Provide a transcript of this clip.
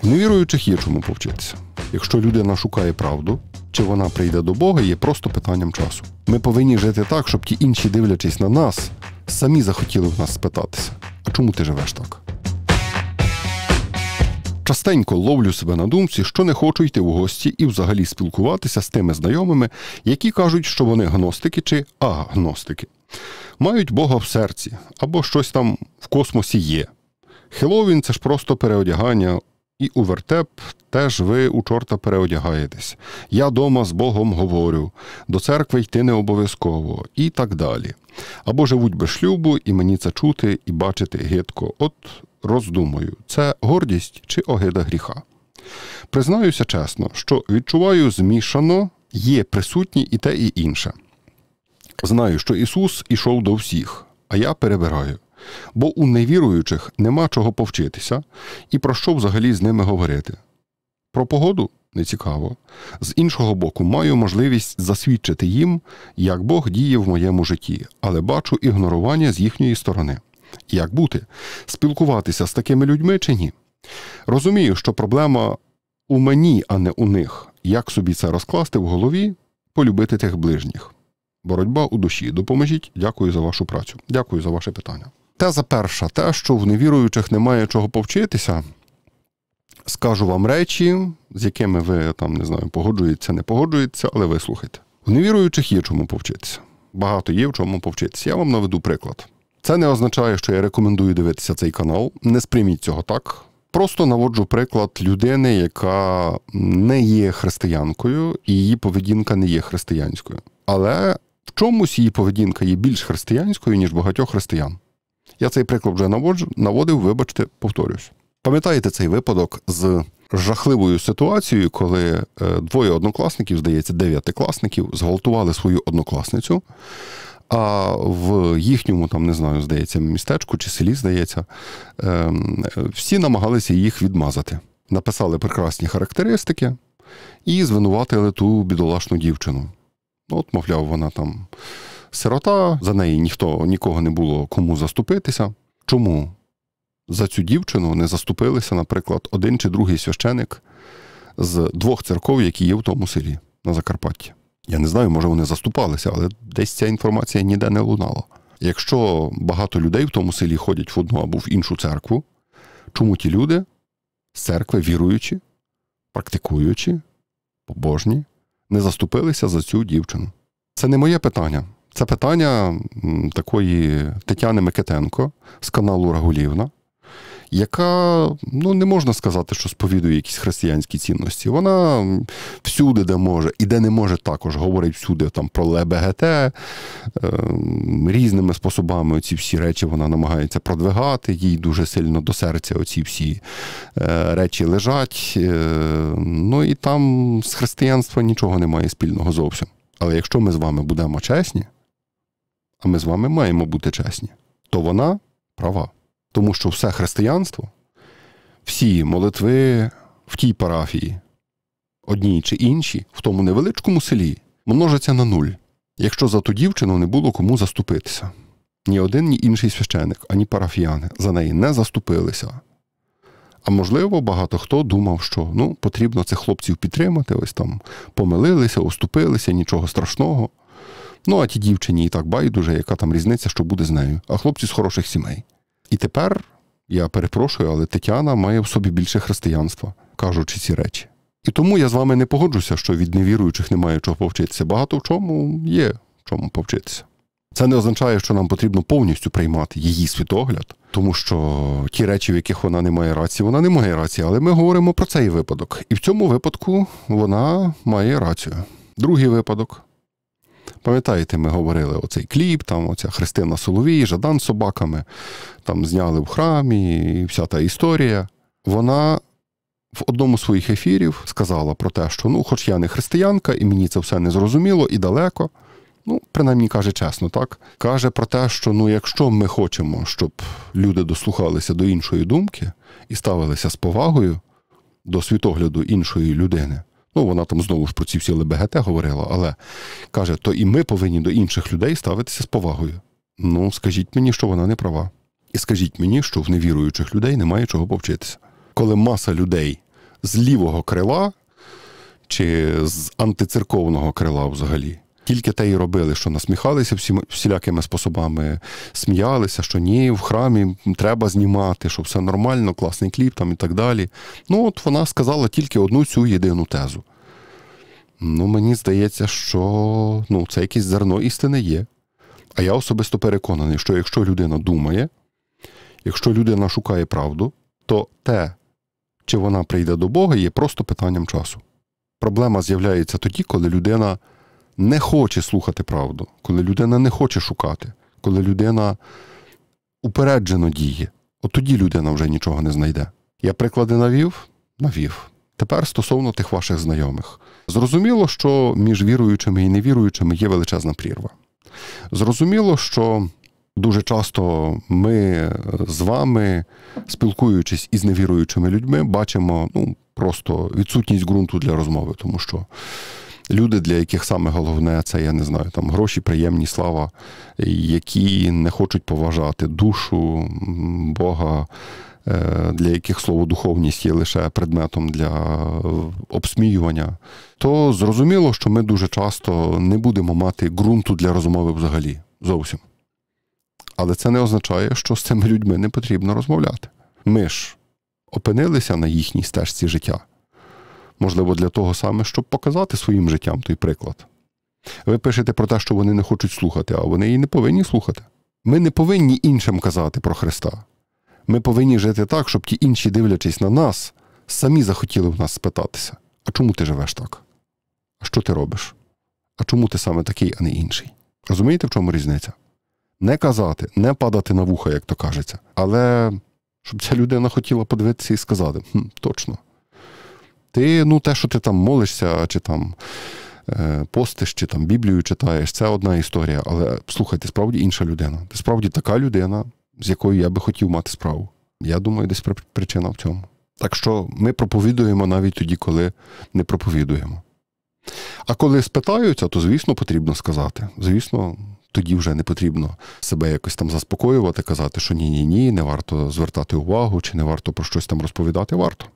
В невіруючих є чому повчитися. Якщо людина шукає правду, чи вона прийде до Бога, є просто питанням часу. Ми повинні жити так, щоб ті інші, дивлячись на нас, самі захотіли в нас спитатися: а чому ти живеш так? Частенько ловлю себе на думці, що не хочу йти в гості і взагалі спілкуватися з тими знайомими, які кажуть, що вони гностики чи агностики. Мають Бога в серці, або щось там в космосі є. Хеллоуін – це ж просто переодягання, і у вертеп теж ви у чорта переодягаєтесь. Я дома з Богом говорю, до церкви йти не обов'язково, і так далі. Або живуть без шлюбу, і мені це чути і бачити гидко. От роздумую, це гордість чи огида гріха? Признаюся чесно, що відчуваю змішано, є присутні і те, і інше. Знаю, що Ісус ішов до всіх, а я перебираю. Бо у невіруючих нема чого повчитися і про що взагалі з ними говорити. Про погоду – не цікаво. З іншого боку, маю можливість засвідчити їм, як Бог діє в моєму житті, але бачу ігнорування з їхньої сторони. Як бути? Спілкуватися з такими людьми чи ні? Розумію, що проблема у мені, а не у них. Як собі це розкласти в голові, полюбити тих ближніх? Боротьба у душі. Допоможіть. Дякую за вашу працю. Дякую за ваше питання. Теза перша. Те, що в невіруючих немає чого повчитися, скажу вам речі, з якими ви, погоджуєтеся, не погоджуєтеся, але вислухайте. В невіруючих є чому повчитися. Багато є в чому повчитися. Я вам наведу приклад. Це не означає, що я рекомендую дивитися цей канал. Не сприйміть цього так. Просто наводжу приклад людини, яка не є християнкою, і її поведінка не є християнською. Але в чомусь її поведінка є більш християнською, ніж багатьох християн. Я цей приклад вже наводив, вибачте, повторюсь. Пам'ятаєте цей випадок з жахливою ситуацією, коли двоє однокласників, здається, 9-класників, зґвалтували свою однокласницю, а в їхньому, здається, містечку чи селі, здається, всі намагалися їх відмазати. Написали прекрасні характеристики і звинуватили ту бідолашну дівчину. От, мовляв, вона там сирота, за неї нікого не було кому заступитися. Чому за цю дівчину не заступилися, наприклад, один чи другий священик з 2 церков, які є в тому селі на Закарпатті? Я не знаю, може вони заступалися, але десь ця інформація ніде не лунала. Якщо багато людей в тому селі ходять в одну або в іншу церкву, чому ті люди з церкви, віруючі, практикуючі, побожні, не заступилися за цю дівчину? Це не моє питання. Це питання такої Тетяни Микитенко з каналу Рагулівна, яка, не можна сказати, що сповідує якісь християнські цінності. Вона всюди, де може, і де не може також, говорить всюди про ЛГБТ, різними способами оці всі речі вона намагається продвигати, їй дуже сильно до серця оці всі речі лежать. І там з християнства нічого немає спільного зовсім. Але якщо ми з вами будемо чесні, а ми з вами маємо бути чесні, то вона права. Тому що все християнство, всі молитви в тій парафії, одній чи іншій, в тому невеличкому селі, множаться на 0. Якщо за ту дівчину не було кому заступитися. Ні один, ні інший священик, ані парафіяни за неї не заступилися. А можливо, багато хто думав, що потрібно цих хлопців підтримати, ось там помилилися, оступилися, нічого страшного. А ті дівчині і так байдуже, яка там різниця, що буде з нею. А хлопці з хороших сімей. І тепер, я перепрошую, але Тетяна має в собі більше християнства, кажучи ці речі. І тому я з вами не погоджуся, що від невіруючих немає чого повчитися. Багато в чому є в чому повчитися. Це не означає, що нам потрібно повністю приймати її світогляд, тому що ті речі, в яких вона не має рації, вона не має рації. Але ми говоримо про цей випадок. І в цьому випадку вона має рацію. Другий випадок. Пам'ятаєте, ми говорили оцей кліп, оця Христина Соловій, Жадан з собаками, зняли в храмі і вся та історія. Вона в одному з своїх ефірів сказала про те, що хоч я не християнка, і мені це все не зрозуміло і далеко, принаймні каже чесно, так? Каже про те, що якщо ми хочемо, щоб люди дослухалися до іншої думки і ставилися з повагою до світогляду іншої людини, вона там знову ж про ці всі ЛГБТ говорила, але каже, то і ми повинні до інших людей ставитися з повагою. Скажіть мені, що вона не права. І скажіть мені, що в невіруючих людей немає чого повчитися. Коли маса людей з лівого крила чи з антицерковного крила взагалі. Тільки те й робили, що насміхалися всілякими способами, сміялися, що ні, в храмі треба знімати, що все нормально, класний кліп там і так далі. Ну, от вона сказала тільки одну цю єдину тезу. Ну, мені здається, що це якесь зерно істини є. А я особисто переконаний, що якщо людина думає, якщо людина шукає правду, то те, чи вона прийде до Бога, є просто питанням часу. Проблема з'являється тоді, коли людина не хоче слухати правду, коли людина не хоче шукати, коли людина упереджено діє. От тоді людина вже нічого не знайде. Я приклади навів? Навів. Тепер стосовно тих ваших знайомих. Зрозуміло, що між віруючими і невіруючими є величезна прірва. Зрозуміло, що дуже часто ми з вами, спілкуючись із невіруючими людьми, бачимо просто відсутність ґрунту для розмови, тому що люди, для яких саме головне це, я не знаю, там гроші, приємні, слава, які не хочуть поважати душу, Бога, для яких слово духовність є лише предметом для обсміювання, то зрозуміло, що ми дуже часто не будемо мати ґрунту для розмови взагалі. Зовсім. Але це не означає, що з цими людьми не потрібно розмовляти. Ми ж опинилися на їхній стежці життя. Можливо, для того саме, щоб показати своїм життям той приклад. Ви пишете про те, що вони не хочуть слухати, а вони і не повинні слухати. Ми не повинні іншим казати про Христа. Ми повинні жити так, щоб ті інші, дивлячись на нас, самі захотіли в нас спитатися. А чому ти живеш так? А що ти робиш? А чому ти саме такий, а не інший? Розумієте, в чому різниця? Не казати, не падати на вуха, як то кажеться. Але щоб ця людина хотіла подивитися і сказати, точно. Ти, те, що ти там молишся, чи там постиш, чи там Біблію читаєш, це одна історія. Але, слухай, ти справді інша людина. Ти справді така людина, з якою я би хотів мати справу. Я думаю, десь причина в цьому. Так що ми проповідуємо навіть тоді, коли не проповідуємо. А коли спитаються, то, звісно, потрібно сказати. Звісно, тоді вже не потрібно себе якось там заспокоювати, казати, що ні, не варто звертати увагу, чи не варто про щось там розповідати. Варто.